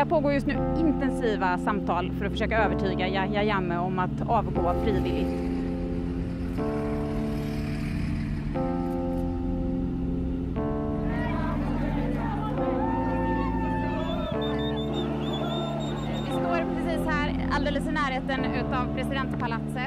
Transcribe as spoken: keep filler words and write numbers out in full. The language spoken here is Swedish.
Där pågår just nu intensiva samtal för att försöka övertyga Yahya Jammeh om att avgå frivilligt. Vi står precis här alldeles i närheten utav presidentpalatset.